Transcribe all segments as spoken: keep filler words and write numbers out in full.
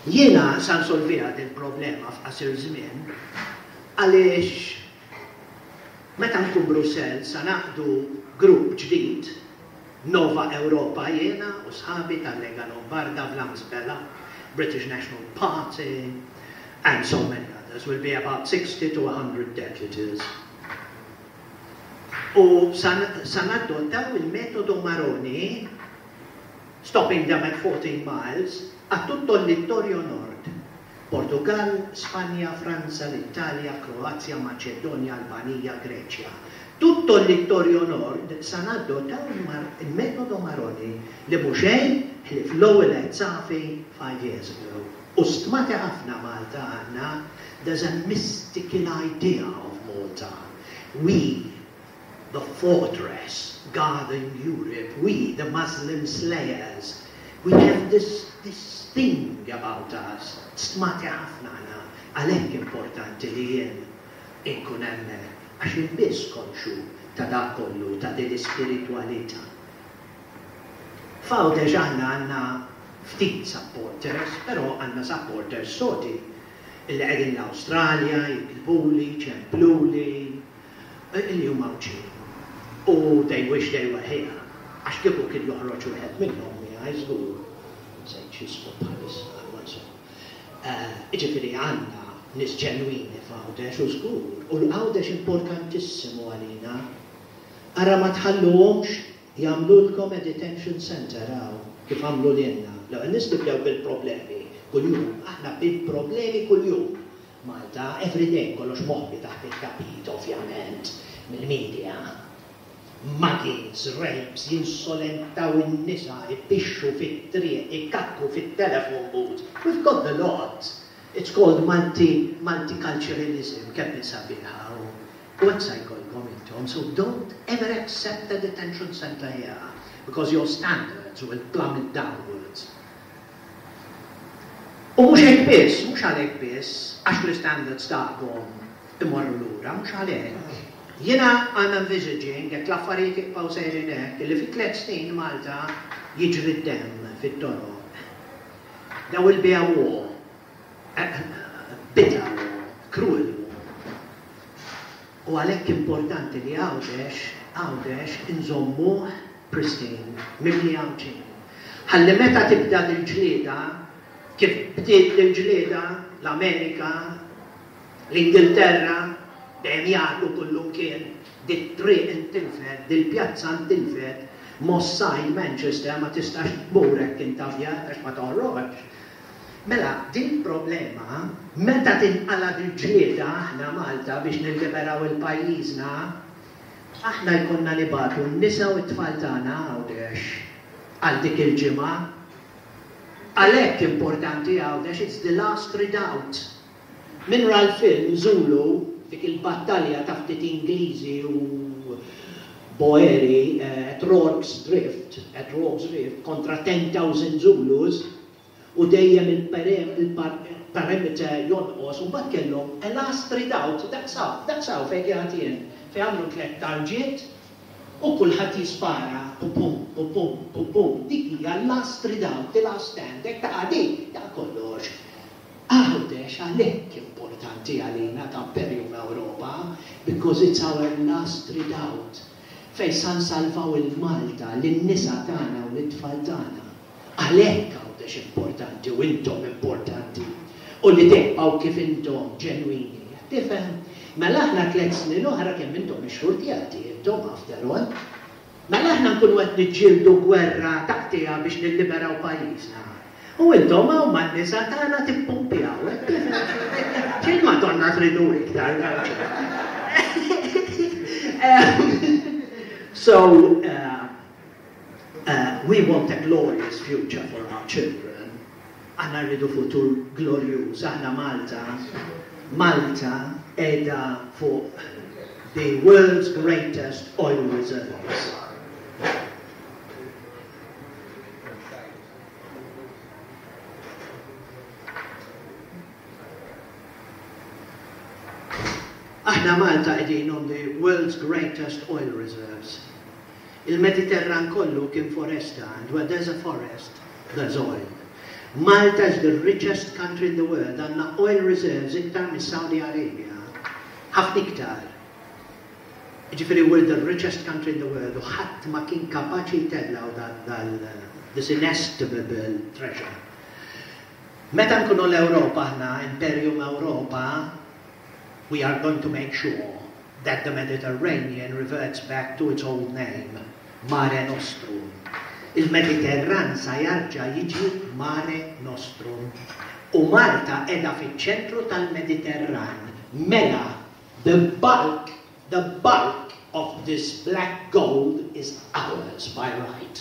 Jiena san solvija il-problema f'qasir żmien għaliex meta nkun Brussell sa naqdu grupp ġdid Nova Europa jiena u sħabi tal-Lega Lombarda Vlaamsbella, British National Party, and so many others. Will be about sixty to one hundred deputies. U san adottaw il-metodu Maroni, stopping them at fourteen miles, a tutto il littorio nord. Portugal, Spagna, Franza, l'Italia, Kroazja, Macedonia, Albania, Greċja. Tutto il littorio nord san adottaw il-metodu Maroni li muxej li fl-ewwel Zafi five years ago. U stmati ħafna Malta għandna, there's a mystical idea of Malta. We, the fortress guarding Europe, we, the Muslim slayers, we have this, this thing about us. Stmati ħafna għandna, għalhekk importanti li jien inkun hemmhekk għax il-biss konxu ta' dak kollu, ta' din l-ispiritualità. Fawdex aħna għandna ftit supporters, però għandna supporters sodi illi qegħdin l-Awstralja, jikilbuli, ċempluli, illi huma mċin. U they wish they were here. Għax kieku kien joħroġ wieħed minnhom miegħi żgur. Sejt x'ismu bħalissa għalwansu. Iġifieri għandna nis ġenwini f'Għawdex u żgur. U l-Għawdex importantissimu għalina. Ara ma tħalluhomx jagħmlulkom a detention center hawn kif għamlu lilna. L-ewwel nistibdew bil-problemi kuljum, aħna bil-problemi kuljum. Malta, everyday kollox moħbi taħt il-kapit, ovvjament, mill-medja. Muggings, rapes, jinsolentaw in-nisa, ibbixxu fit-triq, ikkakku fit-telephone booth. We've got the lot. It's called multi, multiculturalism, kemm nisabiħa. Website jkollkom intom, so don't ever accept a detention center here, because your standards will plummet downwards. U mhux hekk biss, mhux għalhekk biss, għax l-standards tagħkom imorru lura, mhux għalhekk. Jiena I'm envisaging jekk l-affarijiet jibqgħu sejrin hekk li fi tliet snin Malta jiġri d-demm fit-toroq. There will be a war. Bitter war, cruel war. U għalhekk importanti li Għawdex, Għawdex inżommuh pristine, mimli għawċin. Ħalli meta tibda l-ġlieda, kif bdiet l-ġlieda, l-Amerika, l-Ingilterra, dejjem jagħtu kullum kien dit-triq intilfet, dil-pjazza intilfet, Moss Side, Manchester, ma tistax tburek intabjat għax ma toħroġ. Mela, din problema, meta tinqala l-ġlieda aħna Malta biex nilliberaw il-pajjiżna, aħna jkollna nibatu n-nisa u t-tfal tagħna Għawdex għal dik il-ġimgħa. Għalhekk importanti Għawdex, it's the last redoubt. Minra l-film Zulu, dik il-battalja ta' ftit Ingliżi u Boeri at Rorke's Drift, at Rorke's Drift, kontra ten thousand Zulus, u dejjem il-perimeter jonqos, u mbagħad kellhom a last redoubt, daqsaw, daqsaw fejn qiegħed jien, fejn għamlu tliet tarġiet, u kulħadd jispara, pum, pum, pum, pum, pum, dik hija last redoubt, the last stand, hekk ta' dik, ta' kollox. Għawdex għalhekk importanti għalina ta' perjum Ewropa, because it's our last redoubt. Fejn san salvaw il-Malta, lin-nisa tagħna u l-tfal tagħna. Għalhekk għawdex importanti u intom importanti. U li teqgħu kif intom ġenwini. Tifhem? Mela aħna tliet snin oħra kemm intom ix-xurtjati, intom after all. Mela aħna nkunu qed niġġieldu gwerra taqtija biex nilliberaw pajjiżna. U intom hawn man-nisa tagħna tippumpjaw. X'il Madonna tridu iktar. So, uh, uh, we want a glorious future for our children. Għanna rridu futur glorious. Aħna Malta, Malta edha fuq the world's greatest oil reserves. Aħna Malta qegħdin on the world's greatest oil reserves. Il-Mediterran kollu kien foresta, and where there's a forest, there's oil. Malta is the richest country in the world, għandna oil reserves iktar mis Saudi Arabia. Ħafna iktar. Ġifiri, we're the richest country in the world, u ħadd ma kien kapaċi jtellaw dal this inestimable treasure. Meta nkunu l-Ewropa ħna, Imperium Ewropa, we are going to make sure that the Mediterranean reverts back to its old name, Mare Nostrum. Il-Mediterran sa jarġa jiġi Mare Nostrum. U Malta edha fiċ-ċentru tal-Mediterran. Mela, the bulk, the bulk of this black gold is ours by right.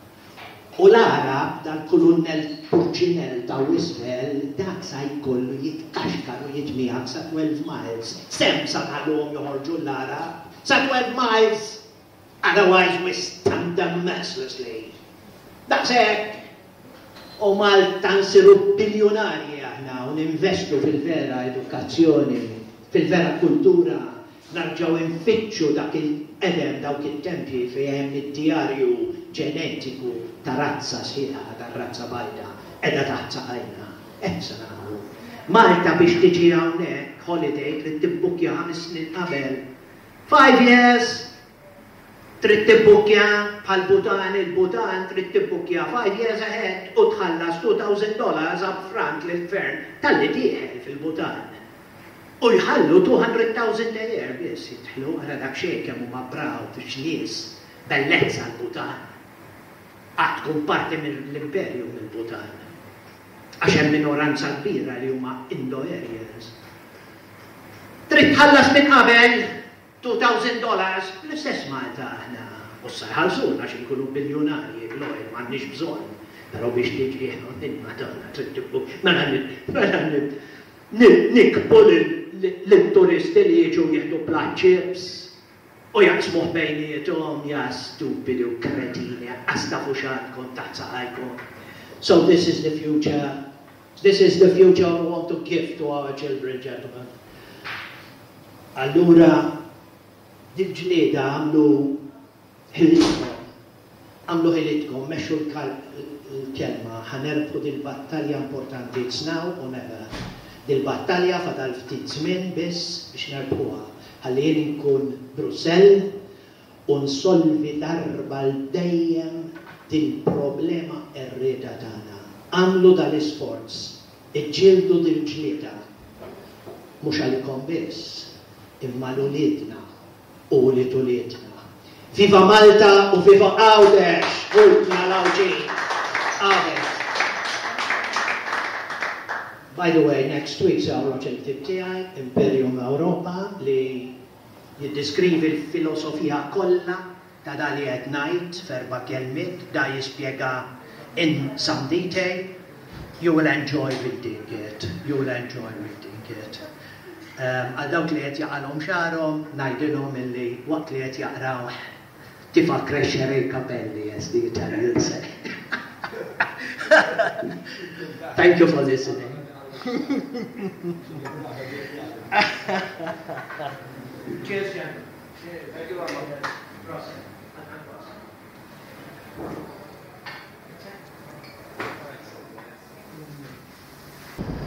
U l-Arab dal-kulunnell Purċinell ta' Wiswell dak sa jkollu jitkaxkar u jitmijak sa twelve miles. Sem sa nħallhom joħorġu l-Arab sa twelve miles. Otherwise we stamp them mercilessly. That's it. U Malta nsiru biljonarji aħna u ninvestu fil-vera edukazzjoni, fil-vera kultura, narġaw infittxu dak il-edem, dawk il-tempji fejn id-djarju ġenetiku ta' razza sħiħa, ta' razza bajda, edha taħt saqajna. Eksa nagħmlu. Malta biex tiġi hawnhekk holiday trid tibbukja ħames snin qabel. Five years trid tibbukja bħal Butan, il-Butan trid tibbukja five years ahead u tħallas two thousand dollars up front lill-gvern tal-li tieħel fil-Butan. U jħallu two hundred thousand a year biss jitħlu għara dak xejn kemm huma proud x'nies bellezza l-Butan. Għad tkun parti mill-imperju mill-Butan. Għax hemm minoranza kbira li huma Indo-Aryans. Trid tħallas minn qabel two thousand dollars l-istess Malta aħna. U s-sarħalsuna xi nkunu biljonarji l-oil m'għandniex bżonn. Però biex tiġi Madonna trid tibbu. Mela nikbu l-turisti li jiġu jieħdu black chips u jaqsmuh bejniethom ja stupidi u kretini għastafu x'għandkom taħt saqajkom. So this is the future. This is the future we want to give to our children, gentlemen. Allura dil-ġlieda għamlu ħilitkom, għamlu ħilitkom, meċu l-kelma, ħanerfu dil-battalja importanti, it's now or never. Dil-battalja fadal ftit żmien biss biex nerbuha. Ħalli jien inkun Brussell u nsolvi darba l-dejjem dil-problema erreda tagħna. Għamlu dal-isforz, iġġieldu dil-ġlieda. Mhux għalikom biss, imma l-uliedna u l-uliedna. Viva Malta u viva Għawdex, ultna l-Awġin. Għawdex. By the way, next week sa' proġett tiegħi Imperium Ewropa li jiddeskrivi l-filosofija kollha ta' dali qed ngħid f'erba' kelmiet, da jispjega in some detail. You will enjoy reading it. You will enjoy reading it. Għal dawk li qed jaqalhom xarhom, ngħidilhom illi waqt li qed jaqraw tifa' crescere i capelli, as the Italians say. Thank you for listening. Cheers, Jan. Thank you very much.